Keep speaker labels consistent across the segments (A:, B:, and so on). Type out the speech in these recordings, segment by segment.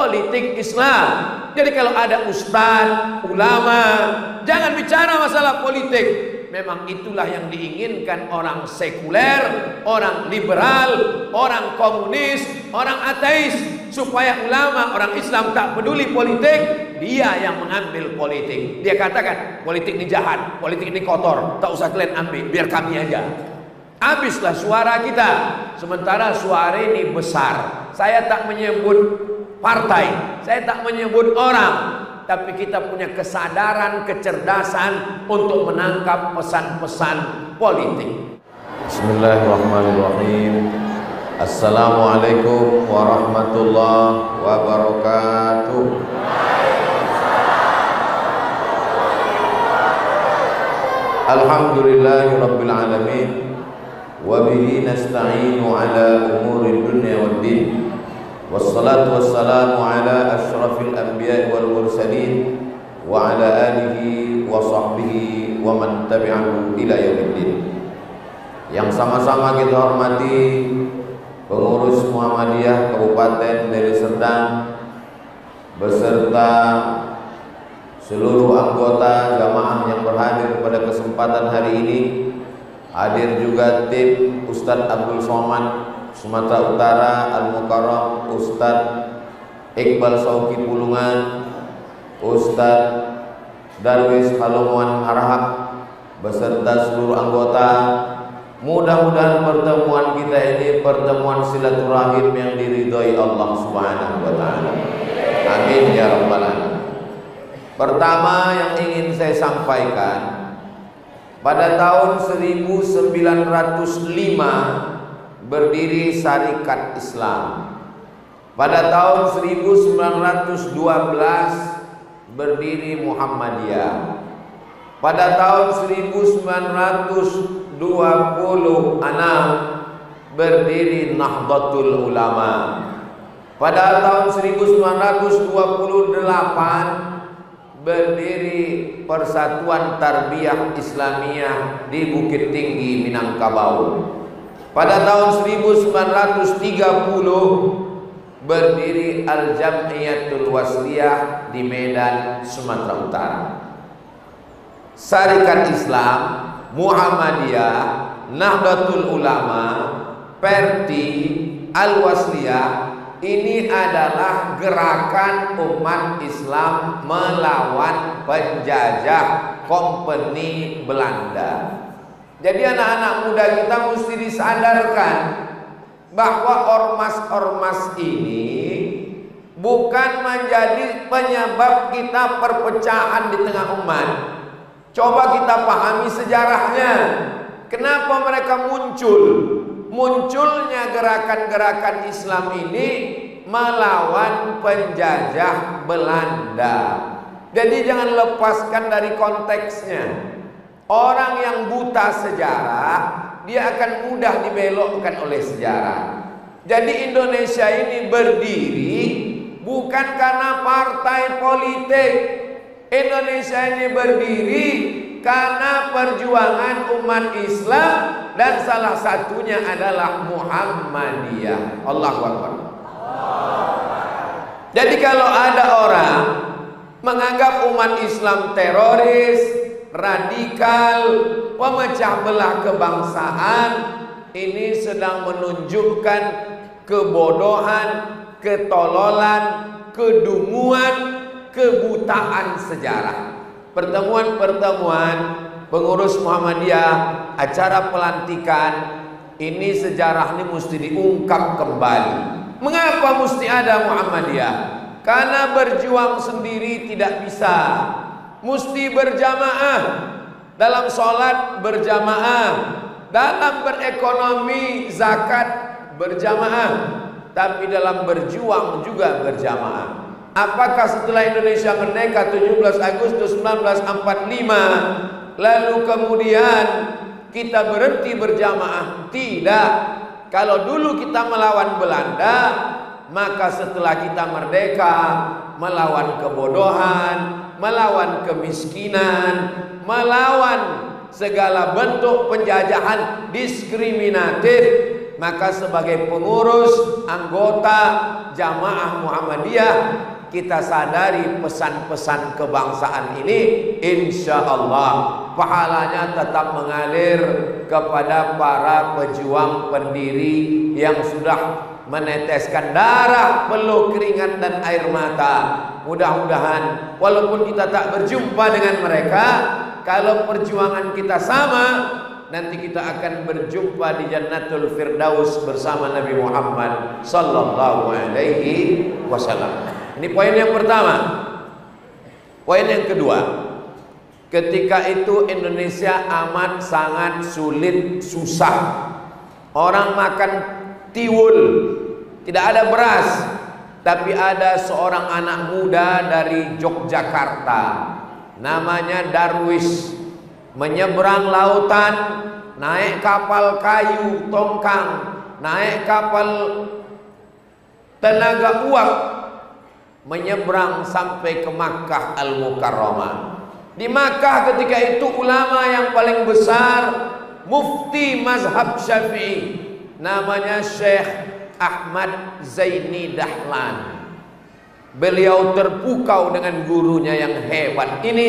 A: politik Islam. Jadi kalau ada ustadz, ulama, jangan bicara masalah politik. Memang itulah yang diinginkan orang sekuler, orang liberal, orang komunis, orang ateis, supaya ulama, orang Islam tak peduli politik, dia yang mengambil politik. Dia katakan politik ini jahat, politik ini kotor, tak usah kalian ambil, biar kami aja. Habislah suara kita. Sementara suara ini besar. Saya tak menyebut partai, saya tak menyebut orang, tapi kita punya kesadaran, kecerdasan untuk menangkap pesan-pesan politik.
B: Bismillahirrahmanirrahim. Assalamualaikum warahmatullahi wabarakatuh. Alhamdulillahirabbil alamin. Wa bihi nasta'inu ala umuri dunya waddin. Wassalatu wassalamu ala asyrafil anbiya'i wal mursalin wa ala alihi wa sahbihi wa man tabi'ahu ila yaumiddin. Yang sama-sama kita hormati pengurus Muhammadiyah Kabupaten Deli Serdang beserta seluruh anggota jamaah yang berhadir pada kesempatan hari ini. Hadir juga tim Ustadz Abdul Somad Sumatera Utara Al-Mukarram, Ustadz Iqbal Sauki Pulungan, Ustadz Darwis Halomuan Harahap beserta seluruh anggota. Mudah-mudahan pertemuan kita ini pertemuan silaturahim yang diridhoi Allah Subhanahu wa taala. Amin ya rabbal alamin. Pertama yang ingin saya sampaikan, pada tahun 1905 berdiri Syarikat Islam. Pada tahun 1912 berdiri Muhammadiyah. Pada tahun 1926 berdiri Nahdlatul Ulama. Pada tahun 1928 berdiri Persatuan Tarbiyah Islamiyah di Bukit Tinggi, Minangkabau. Pada tahun 1930 berdiri Al-Jam'iyatul Wasliyah di Medan, Sumatera Utara. Syarikat Islam, Muhammadiyah, Nahdlatul Ulama, Perti, Al-Wasliyah, ini adalah gerakan umat Islam melawan penjajah kompeni Belanda. Jadi anak-anak muda kita mesti disadarkan bahwa ormas-ormas ini bukan menjadi penyebab kita perpecahan di tengah umat. Coba kita pahami sejarahnya. Kenapa mereka muncul? Munculnya gerakan-gerakan Islam ini melawan penjajah Belanda. Jadi jangan lepaskan dari konteksnya. Orang yang buta sejarah, dia akan mudah dibelokkan oleh sejarah. Jadi Indonesia ini berdiri bukan karena partai politik. Indonesia ini berdiri karena perjuangan umat Islam, dan salah satunya adalah Muhammadiyah. Allahu Akbar. Jadi kalau ada orang menganggap umat Islam teroris, radikal, pemecah belah kebangsaan, ini sedang menunjukkan kebodohan, ketololan, kedunguan, kebutaan sejarah. Pertemuan-pertemuan pengurus Muhammadiyah, acara pelantikan ini, sejarah ini mesti diungkap kembali. Mengapa mesti ada Muhammadiyah? Karena berjuang sendiri tidak bisa, mesti berjamaah. Dalam sholat berjamaah, dalam berekonomi zakat berjamaah, tapi dalam berjuang juga berjamaah. Apakah setelah Indonesia merdeka 17 Agustus 1945 lalu kemudian kita berhenti berjamaah? Tidak. Kalau dulu kita melawan Belanda, maka setelah kita merdeka melawan kebodohan, melawan kemiskinan, melawan segala bentuk penjajahan diskriminatif, Maka sebagai pengurus, anggota Jamaah Muhammadiyah, kita sadari pesan-pesan kebangsaan ini, insya Allah pahalanya tetap mengalir kepada para pejuang pendiri yang sudah meneteskan darah, peluh, keringat dan air mata. Mudah-mudahan walaupun kita tak berjumpa dengan mereka, kalau perjuangan kita sama, nanti kita akan berjumpa di Jannatul Firdaus bersama Nabi Muhammad sallallahu alaihi wasallam. Ini poin yang pertama. Poin yang kedua, ketika itu Indonesia amat sangat sulit, susah. Orang makan tiwul, tidak ada beras. Tapi ada seorang anak muda dari Yogyakarta, namanya Darwis, menyeberang lautan, naik kapal kayu tongkang, naik kapal tenaga uap, menyeberang sampai ke Makkah Al-Mukarramah. Di Makkah ketika itu ulama yang paling besar, mufti mazhab Syafi'i, namanya Syekh Ahmad Zaini Dahlan. Beliau terpukau dengan gurunya yang hebat ini.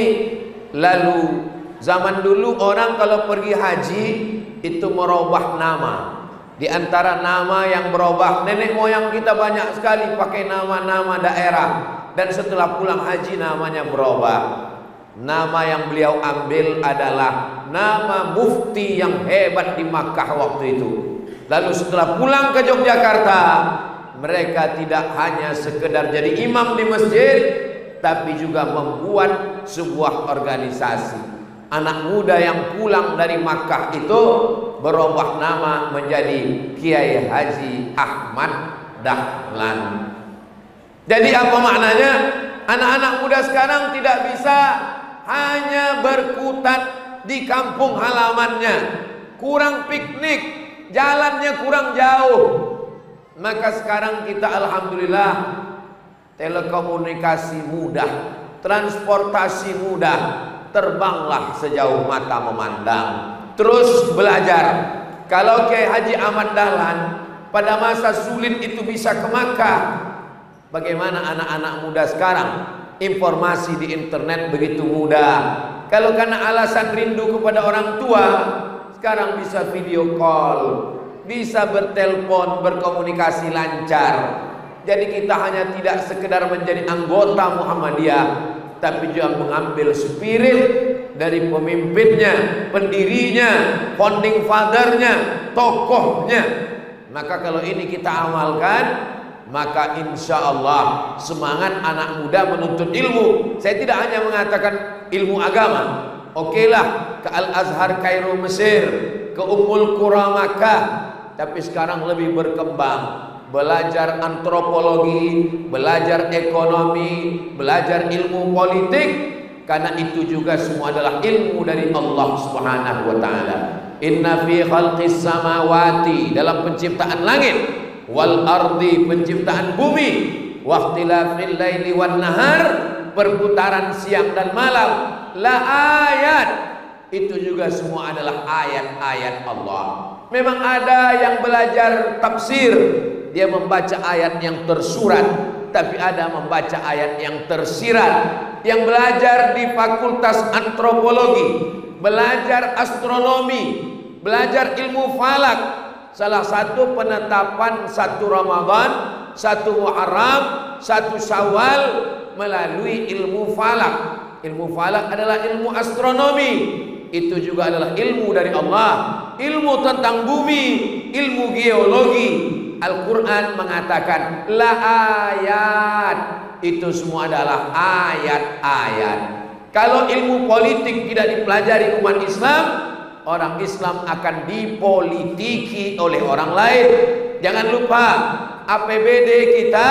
B: Lalu zaman dulu orang kalau pergi haji itu merubah nama. Di antara nama yang berubah, nenek moyang kita banyak sekali pakai nama-nama daerah, dan setelah pulang haji namanya berubah. Nama yang beliau ambil adalah nama mufti yang hebat di Makkah waktu itu. Lalu setelah pulang ke Yogyakarta, mereka tidak hanya sekedar jadi imam di masjid, tapi juga membuat sebuah organisasi. Anak muda yang pulang dari Makkah itu berubah nama menjadi Kiai Haji Ahmad Dahlan. Jadi apa maknanya? Anak-anak muda sekarang tidak bisa hanya berkutat di kampung halamannya, kurang piknik, jalannya kurang jauh. Maka sekarang kita alhamdulillah telekomunikasi mudah, transportasi mudah, terbanglah sejauh mata memandang, terus belajar. Kalau Kiai Haji Ahmad Dahlan pada masa sulit itu bisa ke Makkah, bagaimana anak-anak muda sekarang? Informasi di internet begitu mudah. Kalau karena alasan rindu kepada orang tua, sekarang bisa video call, bisa bertelpon, berkomunikasi lancar. Jadi kita hanya tidak sekedar menjadi anggota Muhammadiyah, tapi juga mengambil spirit dari pemimpinnya, pendirinya, founding fathernya, tokohnya. Maka kalau ini kita amalkan, maka insya Allah semangat anak muda menuntut ilmu. Saya tidak hanya mengatakan ilmu agama. Okelah ke Al-Azhar Kairo Mesir, ke Ummul Qura Makkah, tapi sekarang lebih berkembang, belajar antropologi, belajar ekonomi, belajar ilmu politik, karena itu juga semua adalah ilmu dari Allah Subhanahu wa taala. Inna fi khalqis samawati, dalam penciptaan langit, wal ardi, penciptaan bumi, waqtilafil laili wan nahar, perputaran siang dan malam, la ayat, itu juga semua adalah ayat-ayat Allah. Memang ada yang belajar tafsir, dia membaca ayat yang tersurat, tapi ada membaca ayat yang tersirat. Yang belajar di fakultas antropologi, belajar astronomi, belajar ilmu falak, salah satu penetapan 1 Ramadan, 1 Muharram, 1 Syawal melalui ilmu falak. Ilmu falak adalah ilmu astronomi. Itu juga adalah ilmu dari Allah. Ilmu tentang bumi, ilmu geologi. Al-Quran mengatakan la ayat, itu semua adalah ayat-ayat. Kalau ilmu politik tidak dipelajari umat Islam, orang Islam akan dipolitiki oleh orang lain. Jangan lupa APBD kita,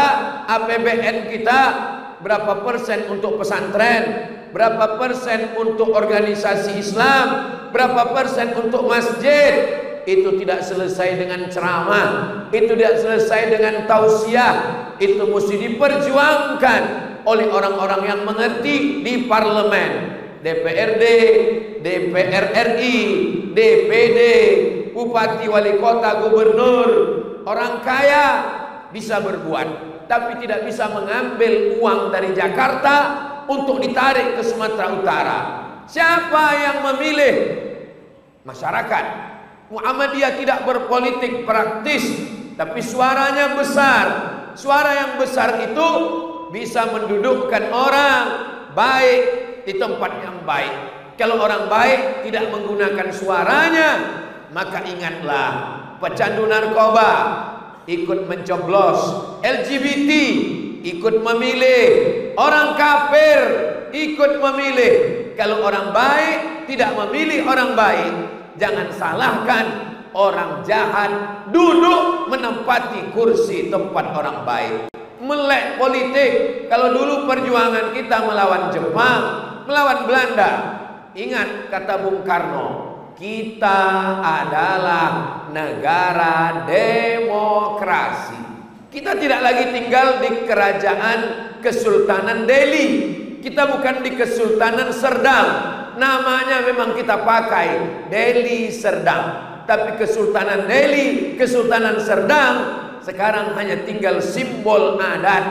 B: APBN kita, berapa persen untuk pesantren, berapa persen untuk organisasi Islam, berapa persen untuk masjid. Itu tidak selesai dengan ceramah, itu tidak selesai dengan tausiah, itu mesti diperjuangkan oleh orang-orang yang mengerti di parlemen, DPRD, DPR RI, DPD, bupati, wali kota, gubernur, orang kaya bisa berbuat, tapi tidak bisa mengambil uang dari Jakarta untuk ditarik ke Sumatera Utara. Siapa yang memilih? Masyarakat. Muhammadiyah tidak berpolitik praktis, tapi suaranya besar. Suara yang besar itu bisa mendudukkan orang baik di tempat yang baik. Kalau orang baik tidak menggunakan suaranya, maka ingatlah, pecandu narkoba ikut mencoblos, LGBT ikut memilih, orang kafir ikut memilih. Kalau orang baik tidak memilih orang baik, jangan salahkan orang jahat duduk menempati kursi tempat orang baik. Melek politik. Kalau dulu perjuangan kita melawan Jepang, melawan Belanda, ingat kata Bung Karno, kita adalah negara demokrasi. Kita tidak lagi tinggal di kerajaan Kesultanan Delhi. Kita bukan di Kesultanan Serdang. Namanya memang kita pakai Delhi Serdang. Tapi Kesultanan Delhi, Kesultanan Serdang sekarang hanya tinggal simbol adat.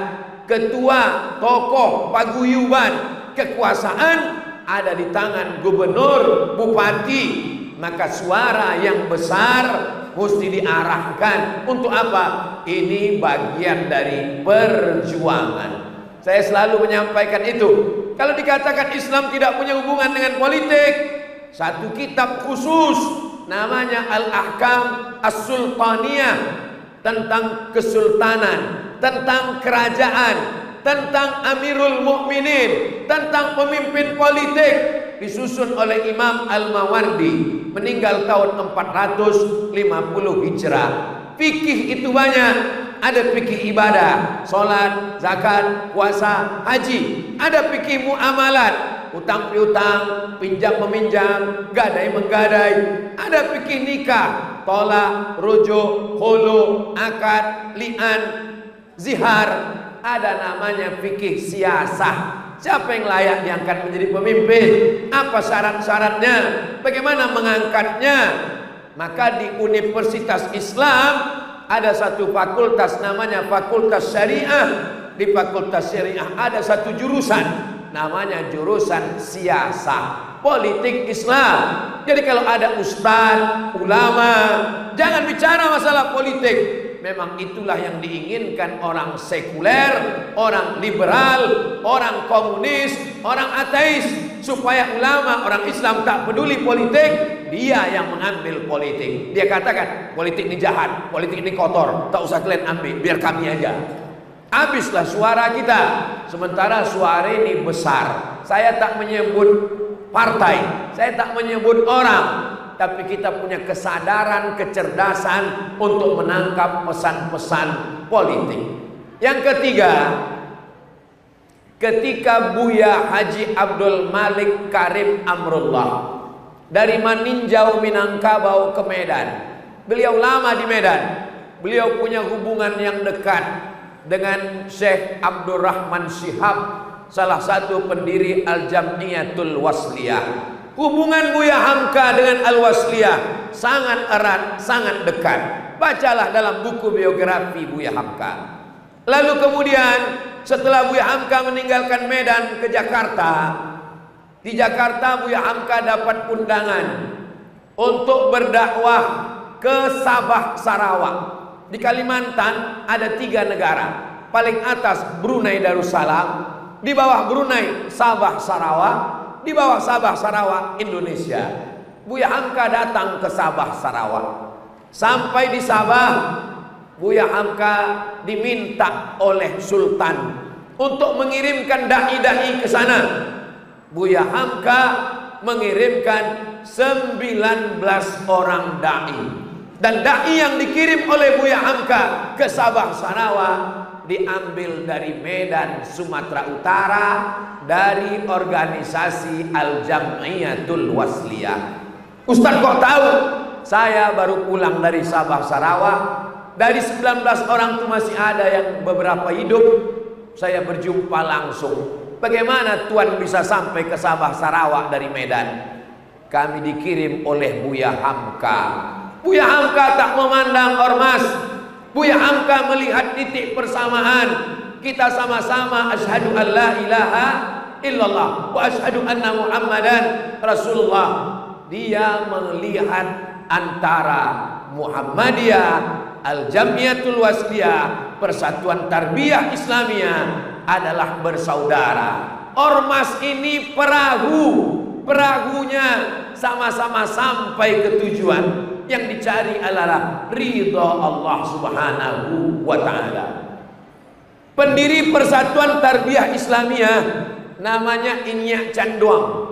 B: Ketua, tokoh, paguyuban, kekuasaan ada di tangan gubernur, bupati. Maka suara yang besar mesti diarahkan untuk apa? Ini bagian dari perjuangan. Saya selalu menyampaikan itu. Kalau dikatakan Islam tidak punya hubungan dengan politik, satu kitab khusus namanya Al-Ahkam As-Sultaniyah, tentang kesultanan, tentang kerajaan, tentang Amirul Mukminin, tentang pemimpin politik, disusun oleh Imam Al-Mawardi, meninggal tahun 450 Hijrah. Fikih itu banyak. Ada fikih ibadah, sholat, zakat, puasa, haji. Ada fikih muamalat, utang piutang, pinjam meminjam, gadai menggadai. Ada fikih nikah, tolak, rujuk, khulu, akad, li'an, zihar. Ada namanya fikih siasah. Siapa yang layak diangkat menjadi pemimpin? Apa syarat-syaratnya? Bagaimana mengangkatnya? Maka di Universitas Islam ada satu fakultas namanya Fakultas Syariah. Di Fakultas Syariah ada satu jurusan namanya jurusan siasah, politik Islam. Jadi kalau ada ustaz, ulama, jangan bicara masalah politik. Memang itulah yang diinginkan orang sekuler, orang liberal, orang komunis, orang ateis, supaya ulama, orang Islam tak peduli politik. Dia yang mengambil politik. Dia katakan politik ini jahat, politik ini kotor, tak usah kalian ambil, biar kami aja. Habislah suara kita. Sementara suara ini besar. Saya tak menyebut partai, saya tak menyebut orang, tapi kita punya kesadaran, kecerdasan untuk menangkap pesan-pesan politik. Yang ketiga, ketika Buya Haji Abdul Malik Karim Amrullah dari Maninjau Minangkabau ke Medan, beliau lama di Medan, beliau punya hubungan yang dekat dengan Syekh Abdurrahman Shihab, salah satu pendiri Al-Jam'iyatul Wasliyah. Hubungan Buya Hamka dengan Al-Wasliyah sangat erat, sangat dekat. Bacalah dalam buku biografi Buya Hamka. Lalu kemudian setelah Buya Hamka meninggalkan Medan ke Jakarta, di Jakarta Buya Hamka dapat undangan untuk berdakwah ke Sabah Sarawak. Di Kalimantan ada 3 negara. Paling atas Brunei Darussalam, di bawah Brunei Sabah Sarawak, di bawah Sabah Sarawak Indonesia. Buya Hamka datang ke Sabah Sarawak. Sampai di Sabah, Buya Hamka diminta oleh Sultan untuk mengirimkan dai-dai ke sana. Buya Hamka mengirimkan 19 orang dai. Dan dai yang dikirim oleh Buya Hamka ke Sabah Sarawak diambil dari Medan, Sumatera Utara, dari organisasi Al-Jam'iyatul Wasliyah. Ustaz kok tahu? Saya baru pulang dari Sabah Sarawak. Dari 19 orang itu masih ada yang beberapa hidup. Saya berjumpa langsung. Bagaimana Tuan bisa sampai ke Sabah Sarawak dari Medan? Kami dikirim oleh Buya Hamka.
A: Buya Hamka tak memandang ormas. Buya Hamka melihat titik persamaan. Kita sama-sama asyhadu an la ilaha illallah wa asyhadu anna Muhammadan Rasulullah. Dia melihat antara Muhammadiyah, Al-Jamiyatul Wasliyah, Persatuan Tarbiyah Islamiyah adalah bersaudara. Ormas ini perahunya sama-sama sampai ke tujuan. Yang dicari adalah ridha Allah Subhanahu wa ta'ala. Pendiri Persatuan Tarbiyah Islamiyah namanya Inyak Canduang.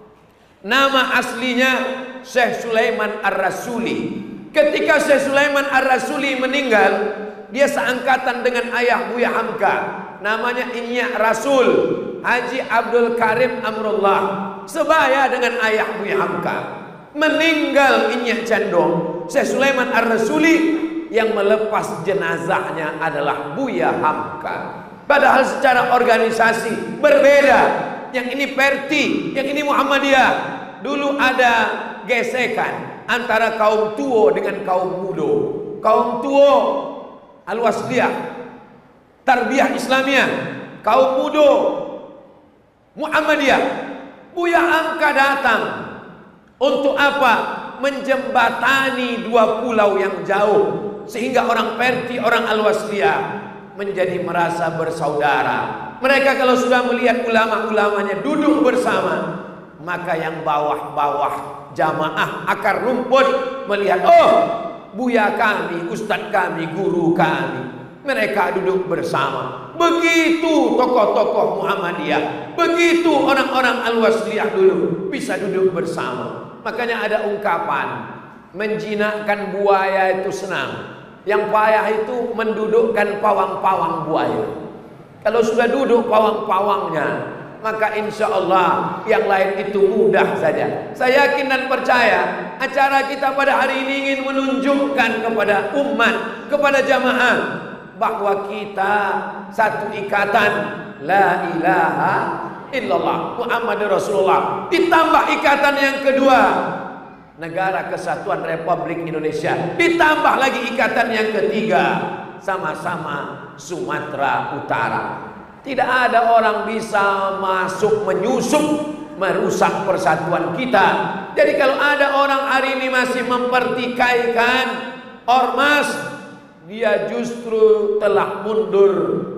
A: Nama aslinya Syekh Sulaiman Ar-Rasuli. Ketika Syekh Sulaiman Ar-Rasuli meninggal, dia seangkatan dengan ayah Buya Hamka. Namanya Inyak Rasul Haji Abdul Karim Amrullah, sebaya dengan ayah Buya Hamka. Meninggal Inyak Canduang, Syekh Sulaiman Ar-Rasuli, yang melepas jenazahnya adalah Buya Hamka. Padahal secara organisasi berbeda. Yang ini Perti, yang ini Muhammadiyah. Dulu ada gesekan antara kaum tua dengan kaum muda. Kaum tua Al-Wasliyah, Tarbiyah Islamiyah. Kaum muda Muhammadiyah. Buya Hamka datang untuk apa? Menjembatani dua pulau yang jauh, sehingga orang Perti, orang Al-Wasliyah menjadi merasa bersaudara. Mereka kalau sudah melihat ulama-ulamanya duduk bersama, maka yang bawah-bawah jamaah akar rumput melihat, oh, buya kami, ustadz kami, guru kami, mereka duduk bersama. Begitu tokoh-tokoh Muhammadiyah, begitu orang-orang Al-Wasliyah dulu bisa duduk bersama. Makanya ada ungkapan, menjinakkan buaya itu senang, yang payah itu mendudukkan pawang-pawang buaya. Kalau sudah duduk pawang-pawangnya, maka insya Allah yang lain itu mudah saja. Saya yakin dan percaya acara kita pada hari ini ingin menunjukkan kepada umat, kepada jamaah, bahwa kita satu ikatan, la ilaha illallah Muhammadur Rasulullah. Ditambah ikatan yang kedua, Negara Kesatuan Republik Indonesia. Ditambah lagi ikatan yang ketiga, sama-sama Sumatera Utara. Tidak ada orang bisa masuk menyusup merusak persatuan kita. Jadi kalau ada orang hari ini masih mempertikaikan ormas, dia justru telah mundur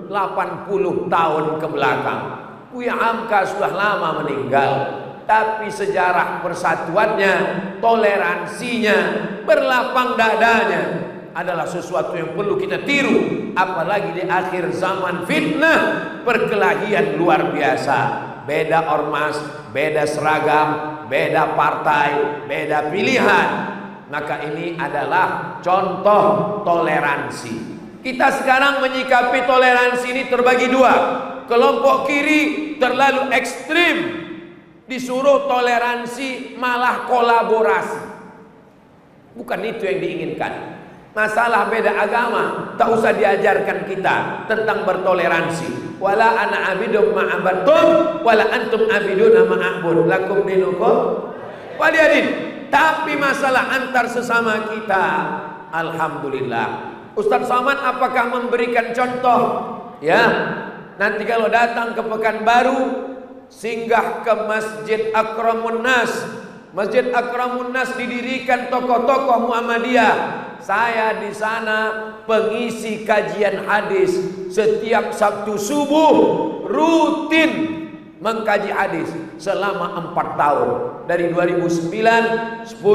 A: 80 tahun ke belakang. Buya Hamka sudah lama meninggal, tapi sejarah persatuannya, toleransinya, berlapang dadanya adalah sesuatu yang perlu kita tiru. Apalagi di akhir zaman fitnah, perkelahian luar biasa. Beda ormas, beda seragam, beda partai, beda pilihan. Maka ini adalah contoh toleransi. Kita sekarang menyikapi toleransi ini terbagi dua. Kelompok kiri terlalu ekstrim, disuruh toleransi malah kolaborasi. Bukan itu yang diinginkan. Masalah beda agama tak usah diajarkan kita tentang bertoleransi. Wala ana abidum ma'abatum wala antum abiduna ma'abud lakum dinukum waliyadin. Tapi masalah antar sesama kita, alhamdulillah. Ustaz Somad apakah memberikan contoh? Ya, nanti kalau datang ke Pekanbaru, singgah ke Masjid Akramun Nas. Masjid Akramun Nas didirikan tokoh-tokoh Muhammadiyah. Saya di sana pengisi kajian hadis. Setiap Sabtu subuh rutin mengkaji hadis selama 4 tahun. Dari 2009, 10,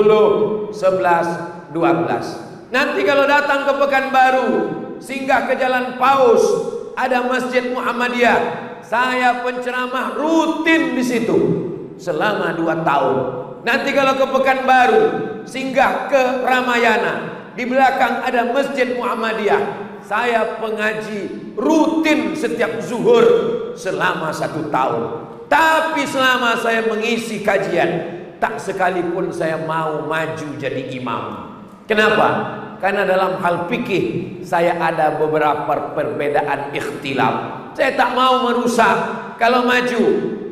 A: 11, 12. Nanti kalau datang ke Pekanbaru, singgah ke Jalan Paus, ada Masjid Muhammadiyah. Saya penceramah rutin di situ selama 2 tahun. Nanti kalau ke Pekanbaru, singgah ke Ramayana, di belakang ada Masjid Muhammadiyah. Saya pengaji rutin setiap zuhur selama 1 tahun. Tapi selama saya mengisi kajian, tak sekalipun saya mau maju jadi imam. Kenapa? Karena dalam hal fikih saya ada beberapa perbedaan ikhtilaf. Saya tak mau merusak. Kalau maju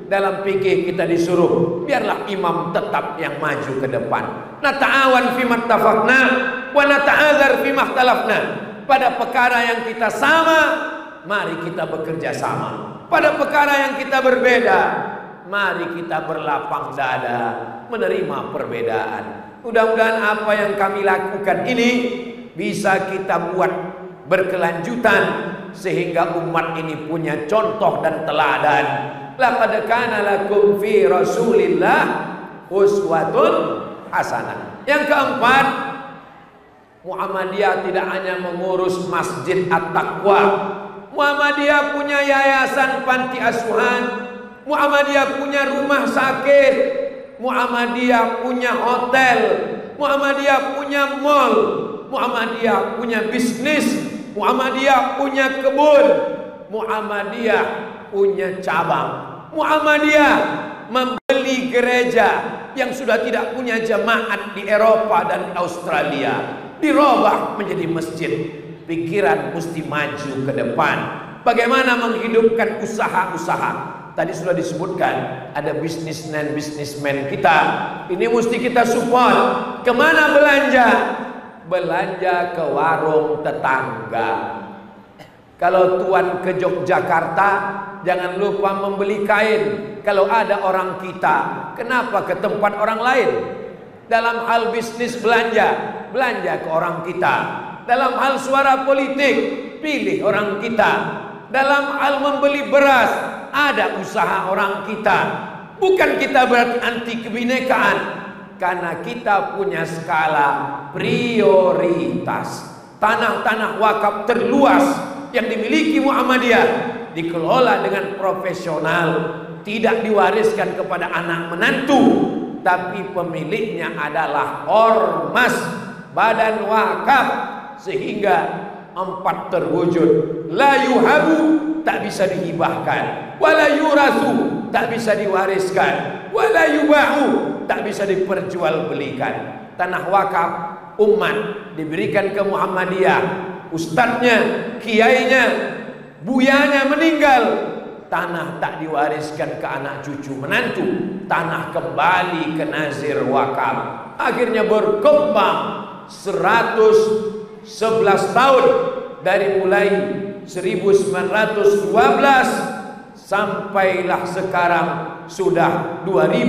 A: Dalam fikih kita disuruh biarlah imam tetap yang maju ke depan. Nata'awan fi mattafaqna wa nata'adzar fi makhtalafna. Pada perkara yang kita sama, mari kita bekerja sama. Pada perkara yang kita berbeda, mari kita berlapang dada menerima perbedaan. Mudah-mudahan apa yang kami lakukan ini bisa kita buat berkelanjutan sehingga umat ini punya contoh dan teladan. Laqad kana lakum fi Rasulillah uswatun hasanah. Yang keempat, Muhammadiyah tidak hanya mengurus Masjid At-Taqwa. Muhammadiyah punya yayasan panti asuhan. Muhammadiyah punya rumah sakit. Muhammadiyah punya hotel. Muhammadiyah punya mall. Muhammadiyah punya bisnis. Muhammadiyah punya kebun. Muhammadiyah punya cabang. Muhammadiyah membeli gereja yang sudah tidak punya jemaat di Eropa dan Australia, dirubah menjadi masjid. Pikiran mesti maju ke depan. Bagaimana menghidupkan usaha-usaha? Tadi sudah disebutkan ada bisnismen kita. Ini mesti kita support. Kemana belanja? Belanja ke warung tetangga. Kalau tuan ke Yogyakarta, jangan lupa membeli kain. Kalau ada orang kita, kenapa ke tempat orang lain? Dalam hal bisnis belanja ke orang kita. Dalam hal suara politik, pilih orang kita. Dalam hal membeli beras, ada usaha orang kita. Bukan kita berarti anti kebinekaan, karena kita punya skala prioritas. Tanah-tanah wakaf terluas yang dimiliki Muhammadiyah dikelola dengan profesional, tidak diwariskan kepada anak menantu, tapi pemiliknya adalah ormas, badan wakaf, sehingga 4 terwujud. La yuhabu, tak bisa dihibahkan. Wala yurasu, tak bisa diwariskan. Wala yubahu, tak bisa diperjualbelikan. Tanah wakaf umat diberikan ke Muhammadiyah. Ustadznya, kiainya, buyanya meninggal, tanah tak diwariskan ke anak cucu menantu. Tanah kembali ke nazir wakaf. Akhirnya berkembang 111 tahun, dari mulai 1912 sampailah sekarang sudah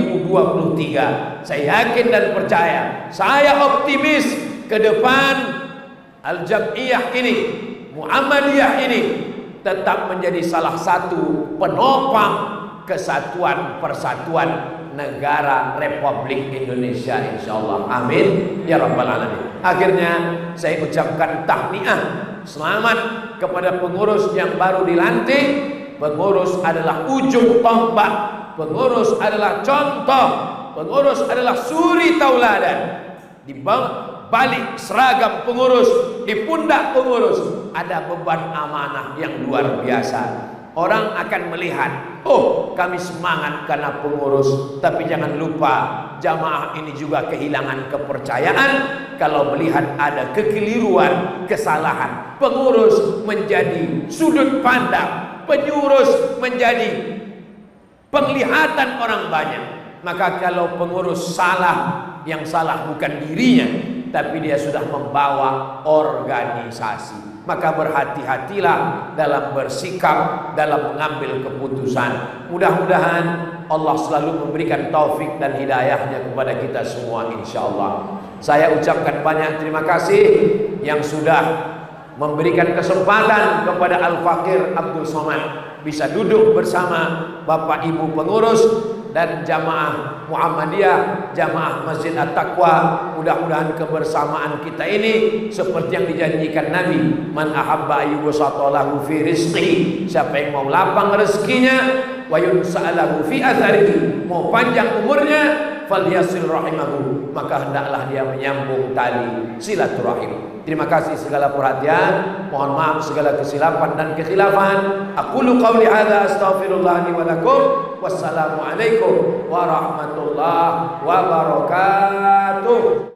A: 2023. Saya yakin dan percaya, saya optimis ke depan Al-Jam'iyah ini, Muhammadiyah ini tetap menjadi salah satu penopang kesatuan persatuan negara Republik Indonesia, insyaallah. Amin ya rabbal alamin. Akhirnya saya ucapkan tahniah, selamat kepada pengurus yang baru dilantik. Pengurus adalah ujung tombak, pengurus adalah contoh, pengurus adalah suri tauladan. Di balik seragam pengurus, di pundak pengurus ada beban amanah yang luar biasa. Orang akan melihat, oh kami semangat karena pengurus. Tapi jangan lupa, jamaah ini juga kehilangan kepercayaan kalau melihat ada kekeliruan, kesalahan. Pengurus menjadi sudut pandang, pengurus menjadi penglihatan orang banyak. Maka kalau pengurus salah, yang salah bukan dirinya, tapi dia sudah membawa organisasi. Maka berhati-hatilah dalam bersikap, dalam mengambil keputusan. Mudah-mudahan Allah selalu memberikan taufik dan hidayahnya kepada kita semua, insyaallah. Saya ucapkan banyak terima kasih yang sudah memberikan kesempatan kepada Al-Fakir Abdul Somad bisa duduk bersama Bapak Ibu pengurus dan jamaah Muhammadiyah, jamaah Masjid At-Taqwa. Mudah-mudahan kebersamaan kita ini seperti yang dijanjikan Nabi, man ahabba ayyubsatalahu fi rizqi, siapa yang mau lapang rezekinya, wa yunsa'alahu fi atharihi, mau panjang umurnya, falyasil rahimahu, maka hendaklah dia menyambung tali silaturahim. Terima kasih segala perhatian, mohon maaf segala kesilapan dan kekhilafan. Aqulu qawli hadza astaghfirullah li wa lakum. Wassalamu alaikum warahmatullahi wabarakatuh.